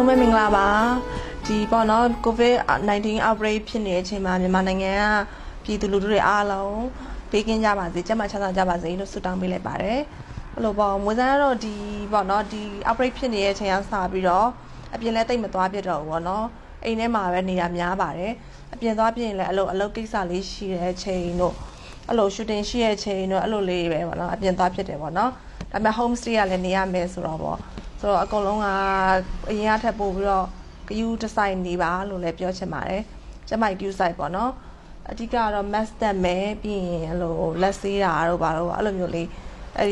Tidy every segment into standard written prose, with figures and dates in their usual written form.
ပဲမင်္ဂလာပါဒီပေါ့နော် COVID-19 outbreak ဖြစ်နေတဲ့အချိန်မှာမြန်မာနိုင်ငံကပြည်သူလူထုတွေအားလုံးဘေးကင်းကြပါစေကျန်းမာချမ်းသာကြပါစေလို့ဆုတောင်းပေးလိုက်ပါတယ်အဲ့လိုပေါ့မွေးစားတော့ဒီပေါ့နော်ဒီ outbreak ဖြစ်နေတဲ့အချိန်ကစပြီးတော့အပြင်လဲတိတ်မသွားပြတော့ဘူးပေါ့နော်အိမ်ထဲမှာပဲနေတာများပါတယ်အပြင်သွားပြင်လဲအလုပ်ကိစ္စလေးရှိတဲ့အချိန်တို့အဲ့လို shooting ရှိတဲ့အချိန်တို့အဲ့လိုလေးပဲပေါ့နော်အပြင်သွားဖြစ်တယ်ပေါ့နော်ဒါပေမဲ့ home stay ကလည်းနေရမယ်ဆိုတော့ပေါ့ဆိုတော့အကုန်လုံးကအရင်ကထပ်ပို့ပြီးတော့ဂယူတစ်ဆိုင်နေပါလို့လည်းပြောချင်ပါတယ်ကျမဂယူဆိုင်ပေါ့နော်အဓိကတော့ mask တက်မယ်ပြီးရင်အဲ့လိုလက်ဆေးတာတို့ဘာလို့အဲ့လိုမျိုးလေးအဲ့ဒီ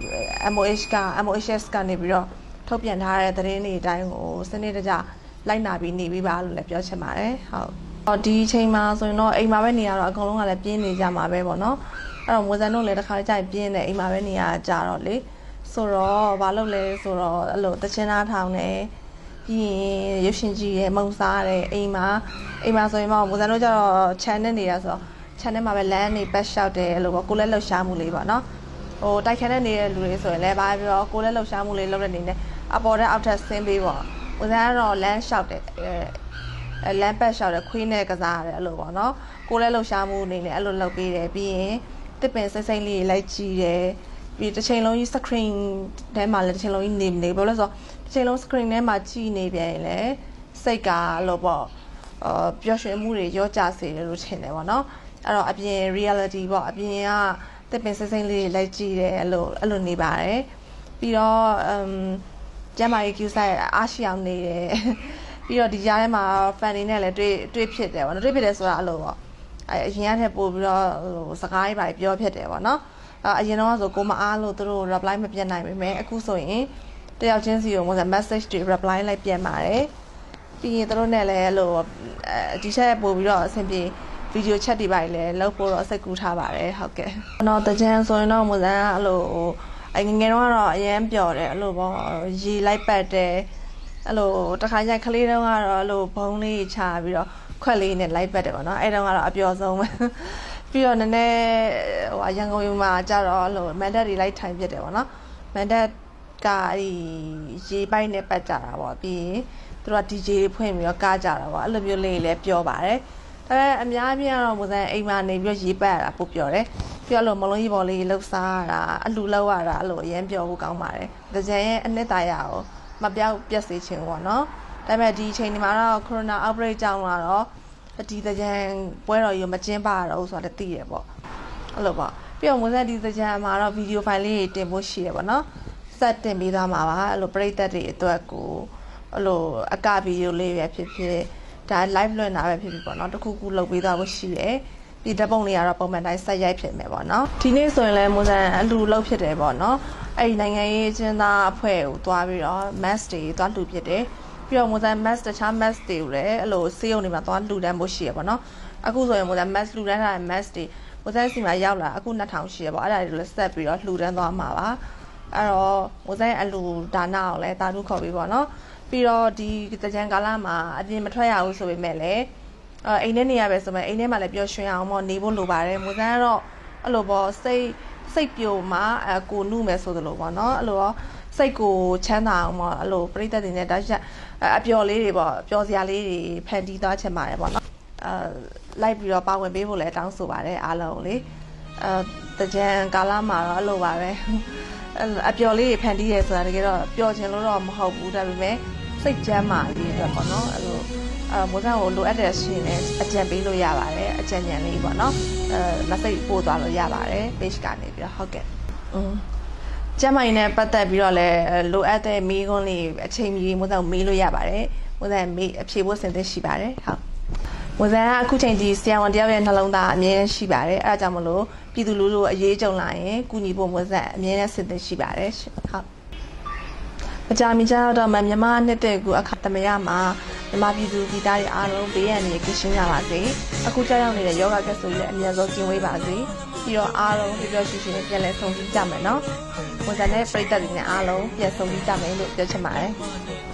MOHS ကနေပြီးတော့ထုတ်ပြန်ထားတဲ့သတင်းတွေအတိုင်းကိုစနစ်တကျလိုက်နာပြီးနေပြီးပါလို့လည်းပြောချင်ပါတယ်ဟုတ်ဒီအချိန်မှာဆိုရင်တော့အိမ်မှာပဲနေရတော့အကုန်လုံးကလည်းပြင်းနေကြမှာပဲပေါ့နော်အဲ့တော့မွေးစံတို့လည်းတစ်ခါကြိုက်ပြင်းနေအိမ်မှာပဲနေရကြတော့လေဆိုတော့ဘာလုပ်လဲဆိုတော့အဲ့လိုတချင်းသားထောင်နေပြီးရင်ရုပ်ရှင်ကြည့်ရဲမုံစားတယ်အိမ်မှာဆိုရင်မမွေးစံတို့ကျတော့ channel နေရဆိုတော့ channel မှာပဲလမ်းနေပတ်လျှောက်တယ်အဲ့လိုပေါ့ကိုလည်းလှုပ်ရှားမှုလေးပေါ့နော်ဟိုတိုက်ခန်းနေတဲ့လူတွေဆိုရင်လည်းဘာပြောကိုလည်းလှုပ်ရှားမှုလေးလုပ်တဲ့နေနဲ့အပေါ်တဲ့အောက်ထပ်ဆင်းပေးပေါ့မွေးစံကတော့လမ်းလျှောက်တယ်လမ်းပတ်လျှောက်တယ်ခွေးနဲ့ကစားရတယ်အဲ့လိုပေါ့နော်ကိုလည်းလှုပ်ရှားမှုနေနဲ့အဲ့လိုလုပ်ပေးတယ်ပြီးရင်တစ်ပင်စိမ့်လေးလိုက်ကြည့်တယ်ပြီးတစ်ချိန်လုံးကြီး screen ထဲမှာလည်းတစ်ချိန်လုံးကြီးနေဘာလို့လဲဆိုတော့တစ်ချိန်လုံး screen ထဲမှာကြည့်နေပြန်ရင်လည်းစိတ်ကလို့ပေါ့ပျော်ရွှင်မှုတွေရောကြစေတယ်လို့ထင်တယ်ပေါ့နော်အဲ့တော့အပြင် reality ပေါ့အပြင်ကတစ်ပင်စိမ့်လေးလိုက်ကြည့်တယ်အဲ့လိုနေပါတယ်ပြီးတော့ကျမကြီး queue site အားရှိအောင်နေတယ်ပြီးတော့ဒီကြားထဲမှာ fan တွေနဲ့လည်းတွေ့ဖြစ်တယ်ပေါ့နော်တွေ့ဖြစ်တယ်ဆိုတာအဲ့လိုပေါ့အရင်ကထက်ပို့ပြီးတော့စကားတွေပါပြောဖြစ်တယ်ပေါ့နော်အရင်တော့ဆိုကိုမအားလို့သူတို့ reply မပြန်နိုင်ပေမဲ့အခုဆိုရင်တယောက်ချင်းစီကို message တွေ reply လိုက်ပြန်ပါတယ်ပြီးရင်သူတို့နဲ့လည်းအဲ့လိုဒီချက်ပို့ပြီးတော့အဆင်ပြေ video chat တွေပါလည်းလုပ်ဖို့တော့စိတ်ကူးထားပါတယ်ဟုတ်ကဲ့တော့တကြံဆိုရင်တော့မွန်စံအဲ့လိုငငယ်တော့ကတော့အရင်ပျော်တယ်အဲ့လိုပေါ့ရေလိုက်ပတ်တယ်အဲ့လိုတခါကျကလေးတုန်းကတော့အဲ့လိုဘုံလေးချပြီးတော့ခွက်လေးနဲ့လိုက်ပတ်တယ်ပေါ့နော်အဲ့တုန်းကတော့အပျော်ဆုံးပဲပြီးတော့နည်းနည်းဟိုရန်ကုန်ယူမှာကြတော့အဲ့လိုမန်တက်တွေလိုက်ထိုင်ပြတယ်ပေါ့နော်မန်တက်ကအဲ့ဒီရေပိုက်နဲ့ပတ်ကြတာပေါ့ပြီးရင်သူတို့က DJ တွေဖွင့်ပြီးတော့ကားကြတာပေါ့အဲ့လိုမျိုးလေးလည်းပြောပါတယ်ဒါပေမဲ့အများကြီးကတော့ပုံစံအိမ်မှာနေပြီးရေပတ်ရတာပို့ပြောတယ်ပြီးတော့မလုံးကြီးပေါ်လေးလှုပ်စားရတာအလှလောက်ရတာအဲ့လိုအရင်ပြောဖို့ကောင်းပါတယ်ဒါကြရင်အနှစ်သာရကိုမပြောက်ပြက်စေချင်ပေါ့နော်ဒါပေမဲ့ဒီအချိန်ဒီမှာတော့ corona outbreak ကြောင့်လာတော့ဒီတကြံပွဲတော်ကြီးမကျင်းပတော့ဆိုတာသိရပေါ့အဲ့လိုပေါ့ပြီးတော့မွေးစားဒီတကြံမှာတော့ video file လေးတွေတင်ဖို့ရှိရပေါ့နော်ဆက်တင်ပေးသွားမှာပါအဲ့လိုပရိသတ်တွေအတွက်ကိုအဲ့လိုအကဗီဒီယိုလေးပဲဖြစ်ဖြစ်ဒါ live လွှင့်တာပဲဖြစ်ဖြစ်ပေါ့နော်တခုခုလုပ်ပေးသွားဖို့ရှိတယ်ပြီးဓာတ်ပုံတွေကတော့ပုံမှန်တိုင်းဆက်ရိုက်ဖြစ်မယ်ပေါ့နော်ဒီနေ့ဆိုရင်လည်းမွေးစားအလူလုပ်ဖြစ်တယ်ပေါ့နော်အဲ့ဒီနိုင်ငံရေးအကျဉ်းသားအဖွဲ့ကိုတွားပြီးတော့ mask တွေတွားလှူဖြစ်တယ်ပြီးတော့မွေးစား mask တခြား mask တွေကိုလည်းအဲ့လိုဆေးရုံတွေမှာတွားလှူဒန်းဖို့ရှိရပေါ့နော်အခုဆိုရင်မွေးစား mask လှူဒန်းထားတဲ့ mask တွေမွေးစားစီမှာရောက်လာအခု2000ရှိရပေါ့အဲ့ဒါတွေလည်းဆက်ပြီးတော့လှူဒန်းသွားမှာပါအဲ့တော့မွေးစားရဲ့အလူဒါနကိုလည်းတာထုခေါ်ပြီးပေါ့နော်ပြီးတော့ဒီတကြံကာလမှာအပြင်မထွက်ရဘူးဆိုပေမဲ့လည်းအိမ်ထဲနေရပဲဆိုမှအိမ်ထဲမှာလည်းပျော်ရွှင်အောင်ပေါ့နေဖို့လိုပါတယ်မွေးစားကတော့အဲ့လိုပေါ့စိတ်ပြိုမှာကိုနုမယ်ဆိုသလိုပေါ့နော်အဲ့လိုရောစိတ်ကိုချမ်းသာအောင်ပေါ့အဲ့လိုပရိသတ်တွေနဲ့တောက်ချက်အပျော်လေးတွေပေါ့ပျော်စရာလေးတွေဖန်တီးသွားချင်ပါတယ်ပေါ့နော်လိုက်ပြီးတော့ပါဝင်ပေးဖို့လည်းတောင်းဆိုပါတယ်အားလုံးလေတကြံကာလမှာတော့အဲ့လိုပါပဲအပျော်လေးတွေဖန်တီးရဲဆိုတာတကယ်တော့ပျော်ချင်လို့တော့မဟုတ်ဘူးဒါပေမဲ့စိတ်ချမ်းသာလေးအတွက်ပေါ့နော်အဲ့လိုမိုးစားကိုလိုအပ်တဲ့ရှင်နဲ့အကြံပေးလို့ရပါတယ်အကြံဉာဏ်လေးပေါ့နော်message ပို့သွားလို့ရပါတယ် page ကနေပြီးတော့ဟုတ်ကဲ့ကျမကြီးနဲ့ပတ်သက်ပြီးတော့လည်းလိုအပ်တဲ့မေးခွန်းလေးအချိန်ကြီးမိုးစားကိုမေးလို့ရပါတယ်မိုးစားမေးအဖြေဖို့စဉ်သင့်ရှိပါတယ်ဟုတ်မိုးစားကအခုချိန်ကြီးဆရာဝန်တယောက်ရဲ့နှလုံးသားအမြဲရှိပါတယ်အဲဒါကြောင့်မလို့ပြည်သူလူထုအရေးကြုံလာရင်ကုညီဖို့မိုးစားအမြဲတမ်းစဉ်သင့်ရှိပါတယ်ဟုတ်အကြမ်းမြင်ကြတော့မြန်မာနှစ်တဲ့ကူအခါသမယမှာမြန်မာပြည်သူပြည်သားတွေအားလုံးဘေးရန်တွေကင်းရှင်းကြပါစေအခုကြောက်ရောက်နေတဲ့ယောဂကက်ဆိုလည်းအများဆုံးကျင်းဝေးပါစေပြီးတော့အားလုံးပျော်ရွှင်ရွှင်ပြန်လည်ဆုံကြည့်ကြမယ်နော်ဝန်ထမ်းနဲ့ပြည်သက်တွေနဲ့အားလုံးပြန်ဆုံကြည့်ကြမယ်လို့ပြောချင်ပါတယ်